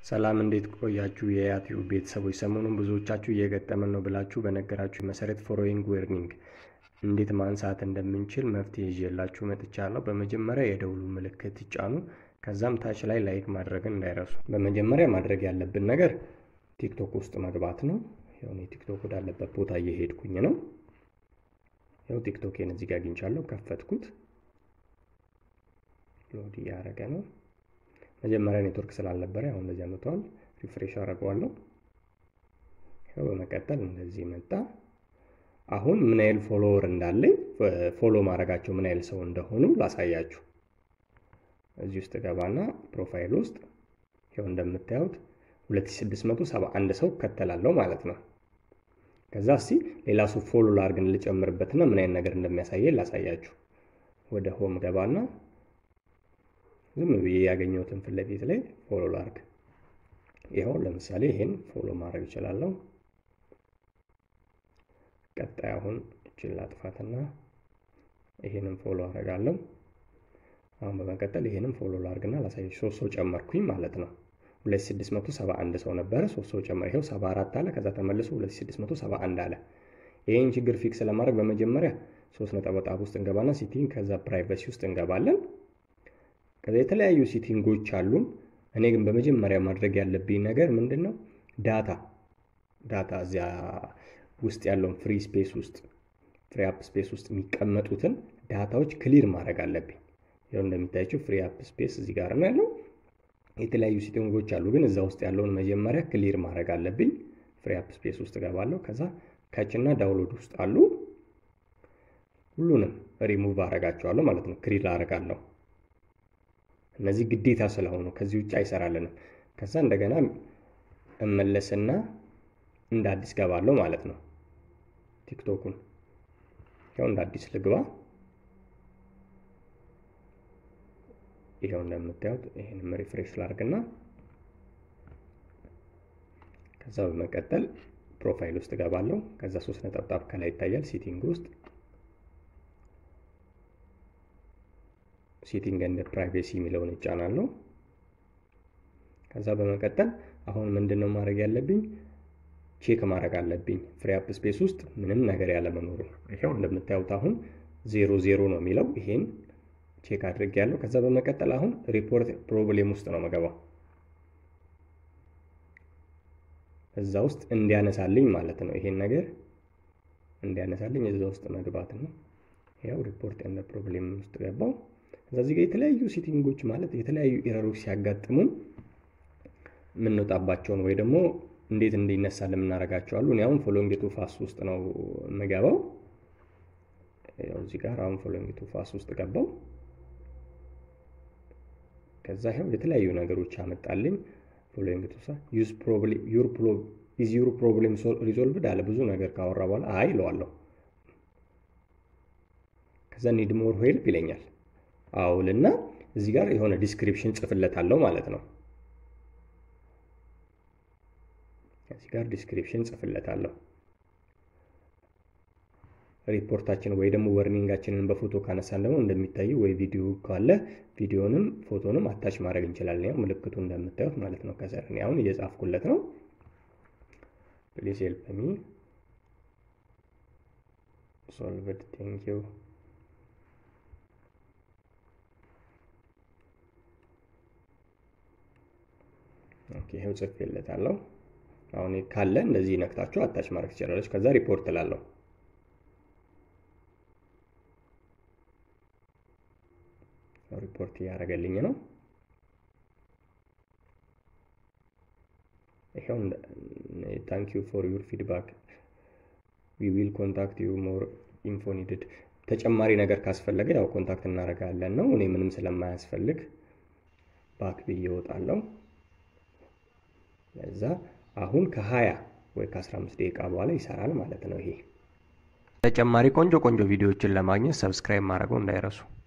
ሰላም እንዴት ቆያችሁ የያቲው ቤተሰቦች ሰሞኑን ብዙዎቻችሁ እየገጠመን ነው ብላችሁ በነገራችሁ መሰረት ፎሎዊንግ ዋርኒንግ እንዴት ማንሳት እንደምንችል መፍትሄ ይዤላችሁ መጥቻለሁ። በመጀመሪያ የደውሉ ምልክት ይጫኑ፣ ከዛም ታች ላይ ላይክ ማድረግን እንዳይረሱ። በመጀመሪያ ማድረግ ያለብን ነገር ቲክቶክ ውስጥ መግባት ነው። ያው ቲክቶክ ወዳለበት ቦታ እየሄድኩኝ ነው። ያው ቲክቶክን እዚህ ጋር አግኝቻለሁ፣ ከፈትኩት። ሎድ ያረገ ነው። መጀመሪያ ኔትወርክ ስላልነበረ አሁን እንደዚህ አመጣው። ሪፍሬሽ አደርገዋለሁ። ያው በመቀጠል እንደዚህ መጣ። አሁን ምን ያህል ፎሎወር እንዳለኝ ፎሎ ማድረጋቸው ምን ያህል ሰው እንደሆኑ ላሳያችሁ። እዚህ ውስጥ ገባና ፕሮፋይል ውስጥ ያው እንደምታዩት 2671 ሰው ከተላለው ማለት ነው። ከዛ እስቲ ሌላ ሰው ፎሎ ላድርግን ልጨምርበትና ምን አይነት ነገር እንደሚያሳየኝ ላሳያችሁ። ወደ ሆም ገባና ዝም ብዬ ያገኘሁትን ፊት ለፊት ላይ ፎሎ ላድርግ። ይሄው ለምሳሌ ይሄን ፎሎ ማድረግ እችላለሁ። ቀጣይ አሁን እቺን ላጥፋትና ይሄንን ፎሎ አደርጋለሁ። አሁን በመቀጠል ይሄንን ፎሎ ላድርግና ላሳያችሁ። 3 ሰው ጨመርኩኝ ማለት ነው። 2671 ሰው ነበረ፣ 3 ሰው ጨመር። ይሄው 74 አለ። ከዛ ተመልሶ 2671 አለ። ይሄን ችግር ፊክስ ለማድረግ በመጀመሪያ 3 ነጥብ ውስጥ እንገባና ሴቲንግ፣ ከዛ ፕራይቬሲ ውስጥ እንገባለን። ከዛ የተለያዩ ሴቲንጎች አሉ። እኔ ግን በመጀመሪያ ማድረግ ያለብኝ ነገር ምንድነው? ዳታ እዚያ ውስጥ ያለውን ፍሪ ስፔስ ውስጥ ፍሪ አፕ ስፔስ ውስጥ የሚቀመጡትን ዳታዎች ክሊር ማድረግ አለብኝ። ያው እንደምታዩት ፍሪ አፕ ስፔስ እዚህ ጋር ነው ያለው። የተለያዩ ሴቲንጎች አሉ፣ ግን እዛ ውስጥ ያለውን መጀመሪያ ክሊር ማድረግ አለብኝ። ፍሪ አፕ ስፔስ ውስጥ ገባለሁ። ከዛ ካችና ዳውንሎድ ውስጥ አሉ። ሁሉንም ሪሙቭ አደርጋቸዋለሁ ማለት ነው። ክሊር አደርጋለሁ። እነዚህ ግዴታ ስለሆኑ ከዚህ ውጭ አይሰራልንም። ከዛ እንደገና እመለስና እንደ አዲስ ገባለሁ ማለት ነው። ቲክቶኩን ያው እንደ አዲስ ልግባ። ይሄው እንደምታዩት ይሄንን ሪፍሬሽ ላድርግና ከዛ በመቀጠል ፕሮፋይል ውስጥ ገባለሁ። ከዛ 3 ነጥብ ከላይ ይታያል። ሴቲንግ ውስጥ ሴቲንግ ኤንድ ፕራይቬሲ የሚለውን እጫናለሁ። ከዛ በመቀጠል አሁን ምንድነው ማድረግ ያለብኝ? ቼክ ማድረግ አለብኝ ፍሪ አፕ ስፔስ ውስጥ ምንም ነገር ያለ መኖሩ። ይሄው እንደምታዩት አሁን 00 ነው የሚለው። ይሄን ቼክ አድርጌያለሁ። ከዛ በመቀጠል አሁን ሪፖርት ፕሮብሌም ውስጥ ነው መገባው። እዛ ውስጥ እንዲያነሳልኝ ማለት ነው። ይሄን ነገር እንዲያነሳልኝ እዛ ውስጥ መግባት ነው። ያው ሪፖርት ኤንድ ፕሮብሌም ውስጥ ገባው። እዚህ ጋር የተለያዩ ሴቲንጎች ማለት የተለያዩ ኤረሮች ሲያጋጥሙን ምን እንወጣባቸው ነው ወይ ደግሞ እንዴት እንዲነሳ ለምናረጋቸው አሉ። እኔ አሁን ፎሎዊንግ ቱ ፋስት ውስጥ ነው መገባው። ያው እዚህ ጋር አሁን ፎሎዊንግ ቱ ፋስት ውስጥ ገባው። ከዛ ይሄው የተለያዩ ነገሮች አመጣልኝ። ፎሎዊንግ ቱ ፋስት ዩዝ ፕሮብሌም ዩር ፕሮብሌም ሪዞልቭድ አለ። ብዙ ነገር ካወራ በኋላ አይ እለዋለሁ። ከዛ ኒድ ሞር ሄልፕ ይለኛል። አውልና እዚህ ጋር የሆነ ዲስክሪፕሽን ጽፍለታለሁ ማለት ነው። እዚህ ጋር ዲስክሪፕሽን ጽፍለታለሁ። ሪፖርታችን ወይ ደግሞ ዋርኒንጋችንን በፎቶ ካነሳን ደግሞ እንደሚታየው ወይ ቪዲዮ ካለ ቪዲዮንም ፎቶንም አታች ማድረግ እንችላለን። ያው ምልክቱ እንደምታዩት ማለት ነው። ከዛ እኔ አሁን እየጻፍኩለት ነው። ፕሊዝ ሄልፕ ሚ ሶልቭድ ቴንክ ዩ። ኦኬ ይሄው ጽፌለታለሁ። አሁን ካለ እንደዚህ ነክታችሁ አታች ማድረግ ትችላላችሁ። ከዛ ሪፖርት እላለሁ። ሪፖርት ያደረገልኝ ነው። ይሄው ታንክ ዩ ፎር ዩር ፊድባክ ዊ ዊል ኮንታክት ዩ ሞር ኢንፎ ኒድድ። ተጨማሪ ነገር ካስፈለገ ያው ኮንታክት እናደርጋለን ነው። እኔ ምንም ስለማያስፈልግ ባክ ብዬ እወጣለሁ። ለዛ አሁን ከ20 ወይ ከ15 ደቂቃ በኋላ ይሰራል ማለት ነው። ይሄ ተጨማሪ ቆንጆ ቪዲዮዎችን ለማግኘት ሰብስክራይብ ማድረግው እንዳይረሱ።